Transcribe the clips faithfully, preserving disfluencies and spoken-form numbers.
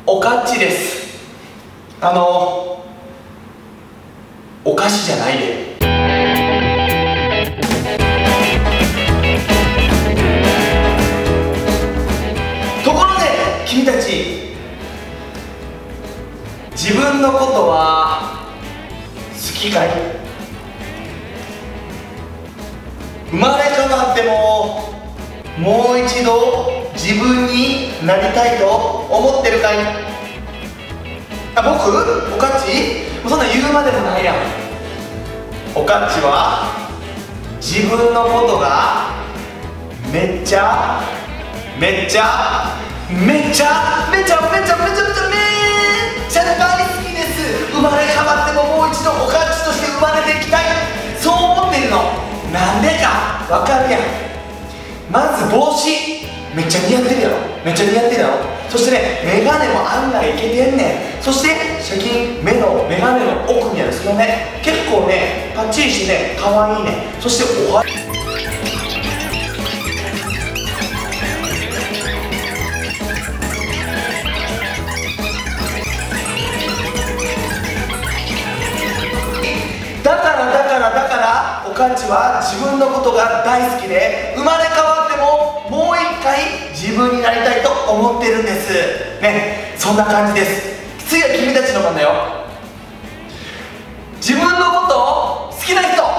おかっちです。あのお菓子じゃないで。ところで君たち、自分のことは好きかい？生まれ変わってももう一度自分になりたいと思ってるかい？あ、僕？おかっち？そんな言うまでもないやん。おかっちは自分のことがめっちゃめっちゃめっちゃめちゃめちゃめちゃめちゃめっちゃ大好きです。生まれ変わってももう一度おかっちとして生まれていきたい、そう思ってるの。なんでかわかるやん。まず帽子めっちゃ似合ってるやろ。めっちゃ似合ってるやろ。そしてね、メガネも案外いけてんねん。そして最近目のメガネの奥にあるそのね、結構ねパッチリしてね可愛いね。そしておはだからだからだからおかっちは自分のことが大好きで、生まれ変わってももう一回自分になりたいと思ってるんですね。そんな感じです。次は君たちの番だよ。自分のことを好きな人。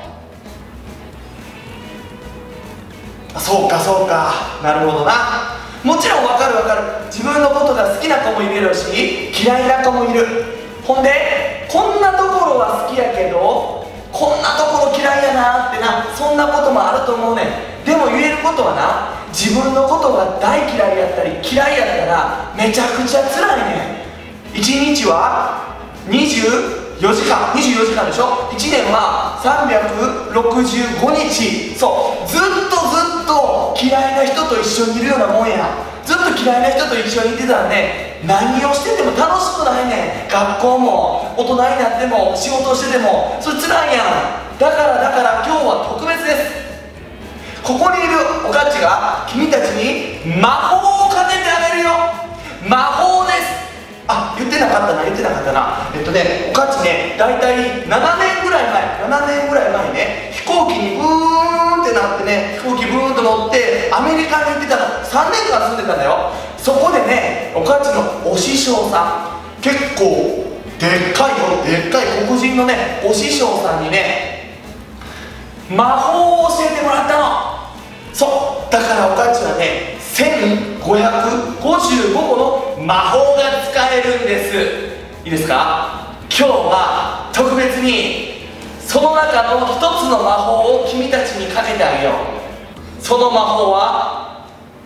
あ、そうかそうか、なるほどな。もちろんわかるわかる。自分のことが好きな子もいるし嫌いな子もいる。ほんでこんなところは好きやけどこんなところ嫌いやなってな、そんなこともあると思うねん。でも言えることはな、自分のことが大嫌いやったり嫌いやったらめちゃくちゃ辛いねん。いちにちはにじゅうよじかん、にじゅうよじかんでしょ。いちねんはさんびゃくろくじゅうごにち。そうずっとずっと嫌いな人と一緒にいるようなもんや。ずっと嫌いな人と一緒にいてたらね、何をしてても楽しくないねん。学校も大人になっても仕事をしててもそれ辛いやん。だからだから今日は特別です。ここにいるおかっちが君たちに魔法をかけてあげるよ。魔法です。あ、言ってなかったな言ってなかったな。えっとね、おかっちね、大体ななねんぐらい前ななねんぐらい前にね、飛行機にブーンってなってね、飛行機ブーンと乗ってアメリカに行ってたの。さんねんかん住んでたんだよ。そこでね、おかっちのお師匠さん、結構でっかいよ、でっかい黒人のねお師匠さんにね魔法を教えてもらったの。そうだからおかっちはねせんごひゃくごじゅうごこの魔法が使えるんです。いいですか。今日は特別にその中の一つの魔法を君たちにかけてあげよう。その魔法は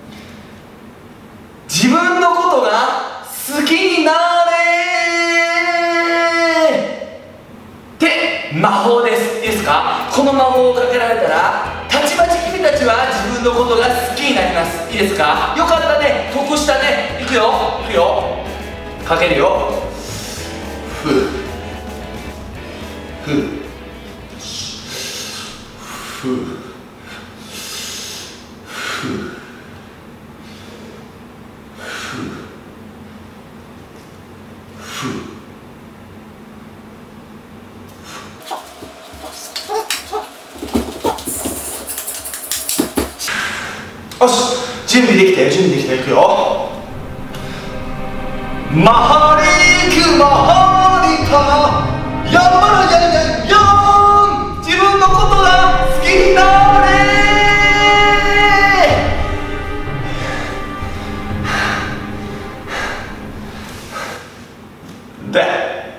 自分のことが好きになれって魔法です。いいですか。この魔法をかけられたらたちまち君たちは自分のことが好きになります。いいですか。よかったね、得したね。いくよいくよ、かけるよ。ふうふうふうふうよし、準備できたよ、準備できたよ。いくよ。マハリークマハリカヤンマラヤンヤンヤン、自分のことが好きになれ。で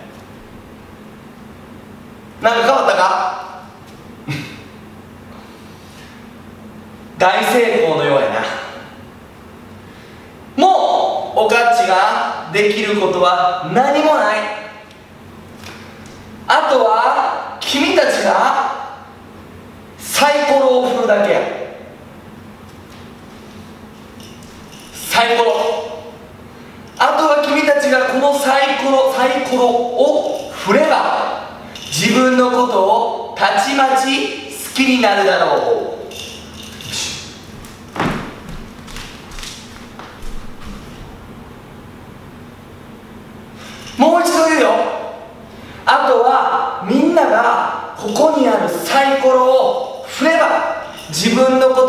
なんか変わったか。大成功のようやな。もうおかっちができることは何もない。あとは君たちがサイコロを振るだけや。サイコロ。あとは君たちがこのサイコロサイコロを振れば自分のことをたちまち好きになるだろう。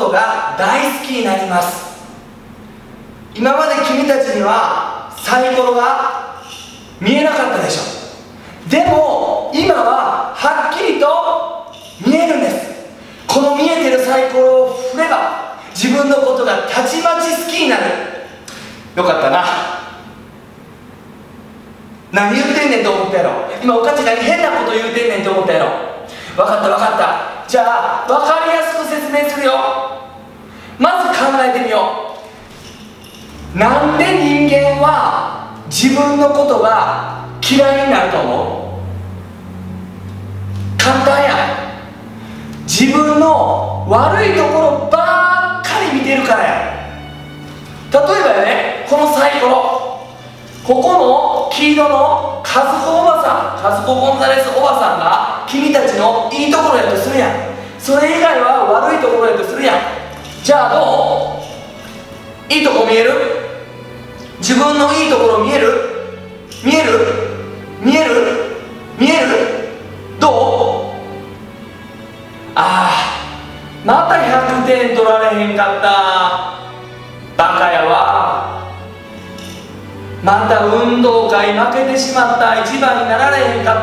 ことが大好きになります。今まで君たちにはサイコロが見えなかったでしょ。でも今ははっきりと見えるんです。この見えてるサイコロを振れば自分のことがたちまち好きになる。よかったな。何言ってんねんと思ったやろ。今おかちが変なこと言うてんねんと思ったやろ。分かった分かった。じゃあ分かりやすく説明するよ。まず考えてみよう。なんで人間は自分のことが嫌いになると思う？簡単や。自分の悪いところばっかり見てるからや。例えばやね、このサイコロ、ここの黄色の和子おばさん、和子ゴンザレスおばさんが君たちのいいところやとするやん。それ以外は悪いところやとするやん。じゃあどう？いいとこ見える？自分のいいところ見える？見える？見える？見える？どう？ああ、またひゃくてん取られへんかった。バカやわ。また運動会負けてしまった。一番になられへんかった。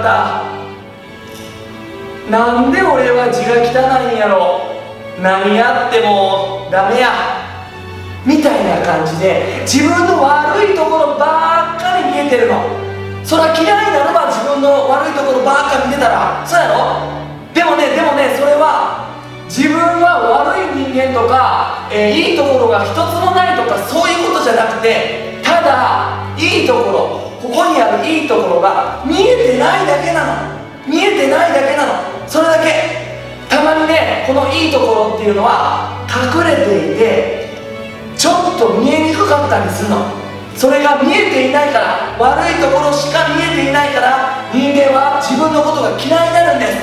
なんで俺は字が汚いんやろ。何やってもダメやみたいな感じで自分の悪いところばっかり見えてるの。そりゃ嫌いになれば自分の悪いところばっかり見てたらそうやろ。でもねでもねそれは自分は悪い人間とか、えー、いいところが一つもないとかそういうことじゃなくて、ただいいところ、ここにあるいいところが見えてないだけなの。見えてないだけなの。それだけ。たまにねこのいいところっていうのは隠れていてちょっと見えにくかったりするの。それが見えていないから、悪いところしか見えていないから人間は自分のことが嫌いになるんです。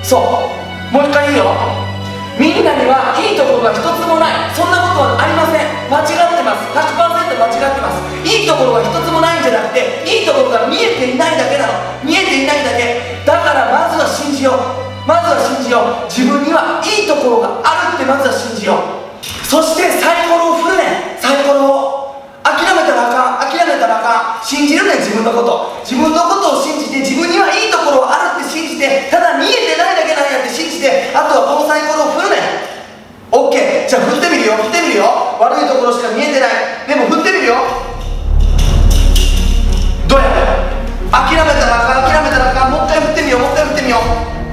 そう、もう一回言うよ。みんなにはいいところが一つもない、そんなことはありません。間違ってます。 ひゃくパーセント 間違ってます。いいところが一つもないんじゃなくて、いいところが見えていないだけなの。見えていないだけだからまずは信じよう。まずは信じよう。自分にはいいところがあるってまずは信じよう。そしてサイコロを振るねん。サイコロを諦めたらあかん。諦めたらあかん。信じるねん。自分のこと、自分のことを信じて、自分にはいいところはあるって信じて、ただ見えてないだけなんやって信じて、あとはこのサイコロを振るねん。 OK。 じゃあ振ってみるよ。振ってみるよ。悪いところしか見えてない。でも振ってみるよ。どうや。諦めたらあかん。諦めたらあかん。もう一回振ってみよう。もう一回振ってみよう。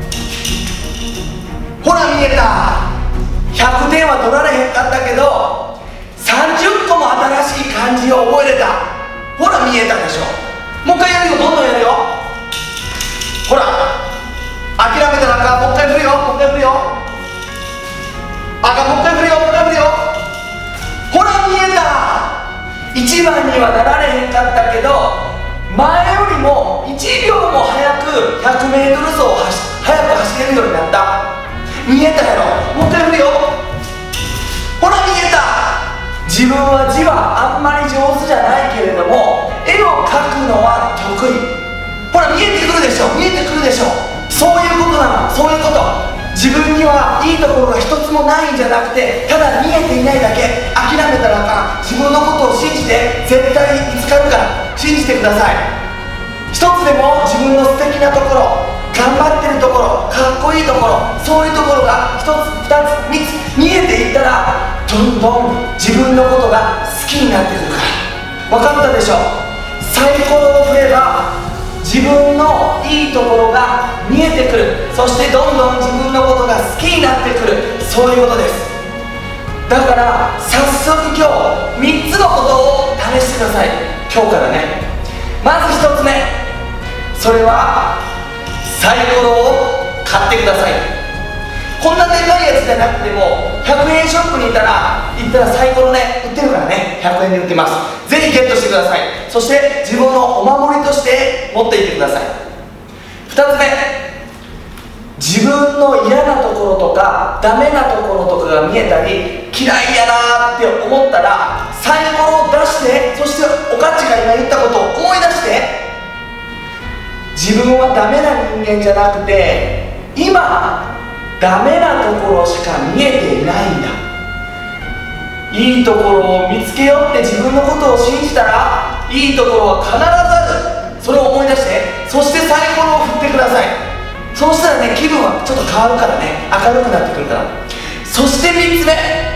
ほら見えた。ひゃくてんは取られへんかったけどさんじゅっこも新しい漢字を覚えれた。ほら見えたでしょ。もう一回やるよ。どんどんやるよ。ほら諦めたらあかん。もう一回振るよ。もう一回振るよ。あかん。もう一回振るよ。もう一回振るよ。ほら見えた。いちばんにはなられへんかったけど前よりもいちびょうも早く ひゃくメートル 走を早く走れるようになった。見えたやろ。もう一回振るよ。ほら見えた。自分は字はあんまり上手じゃないけれども絵を描くのは得意。ほら見えてくるでしょ。見えてくるでしょ。そういうことなの。そういうこと。自分にはいいところが一つもないんじゃなくて、ただ見えていないだけ。諦めたらあかん。自分のことを信じて、絶対見つかるから信じてください。一つでも自分の素敵なところ、頑張ってるところ、かっこいいところ、そういうところが一つ二つ三つ見えていったらどんどん自分のことが好きになってくるから。分かったでしょ。サイコロを振れば自分のいいところが見えてくる。そしてどんどん自分のことが好きになってくる。そういうことです。だから早速今日みっつのことを試してください。今日からね。まずひとつめ、それはサイコロを買ってください。こんなでかいやつじゃなくてもひゃくえんショップに行ったら行ったらサイコロね売ってるからね。ひゃくえんで売ってます。ぜひゲットしてください。そして自分のお守りとして持っていってください。ふたつめ、自分の嫌なところとかダメなところとかが見えたり嫌いやなって思ったらサイコロを出して、そしておかちが今言ったことを思い出して、自分はダメな人間じゃなくて今ダメなところしか見えていないんだ。いいところを見つけようって自分のことを信じたら、いいところは必ずある。それを思い出して、そしてサイコロを振ってください。そうしたらね、気分はちょっと変わるからね、明るくなってくるから。そしてみっつめ、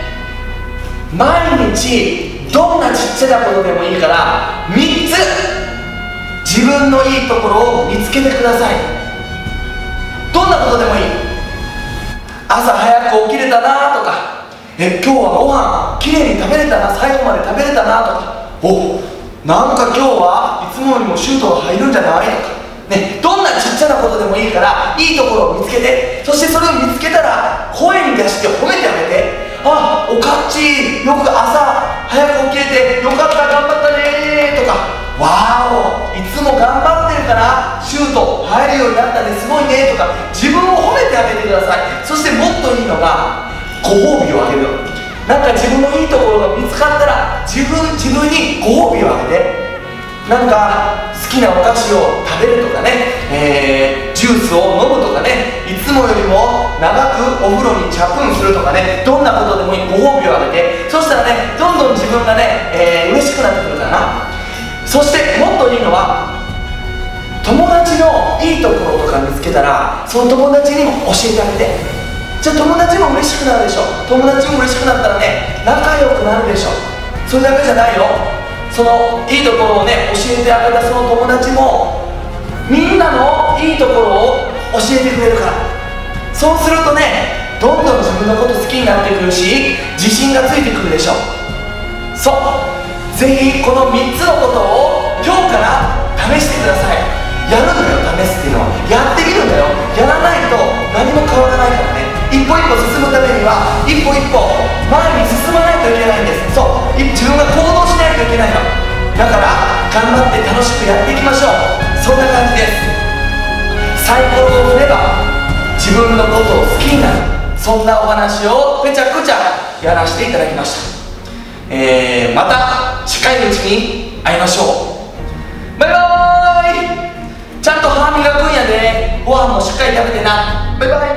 毎日どんなちっちゃなことでもいいからみっつ自分のいいところを見つけてください。どんなことでもいい。朝早く起きれたなとか、え今日はご飯きれいに食べれたな、最後まで食べれたなとか、おなんか今日はいつもよりもシュートが入るんじゃないとかね、どんなちっちゃなことでもいいからいいところを見つけて、そしてそれを見つけたら声に出して褒めてあげて、あおかっちよく朝早く起きれてよかった、頑張ったねとか、わーおいつも頑張ってるからシュート入るようになったね、すごいねとか、自分を褒めてあげてください。そしてもっといいのがご褒美をあげるの。なんか自分のいいところが見つかったら自分自分にご褒美をあげて、なんか好きなお菓子を食べるとかね、えー、ジュースを飲むとかね、いつもよりも長くお風呂にチャプンするとかね、どんなことでもいい、ご褒美をあげて、そしたらね、どんどん自分がね、えー、嬉しくなってくるかな。そしてもっといいのは、友達のいいところとか見つけたらその友達にも教えてあげて、じゃあ友達も嬉しくなるでしょ。友達も嬉しくなったらね、仲良くなるでしょ。それだけじゃないよ、そのいいところをね教えてあげたその友達もみんなのいいところを教えてくれるから。そうするとね、どんどん自分のこと好きになってくるし、自信がついてくるでしょ。そうぜひこのみっつのことを今日から試してください。やるんだよ、試すっていうのはやってみるんだよ。やらないと何も変わらないからね。一歩一歩進むためには一歩一歩前に進まないといけないんです。そう自分が行動しないといけないのだから、頑張って楽しくやっていきましょう。そんな感じです。サイコロを振れば自分のことを好きになる、そんなお話をぺちゃくちゃやらせていただきました。えー、また近いうちに会いましょう。バイバーイ。ちゃんと歯磨くんやで、ご飯もしっかり食べてな。バイバイ。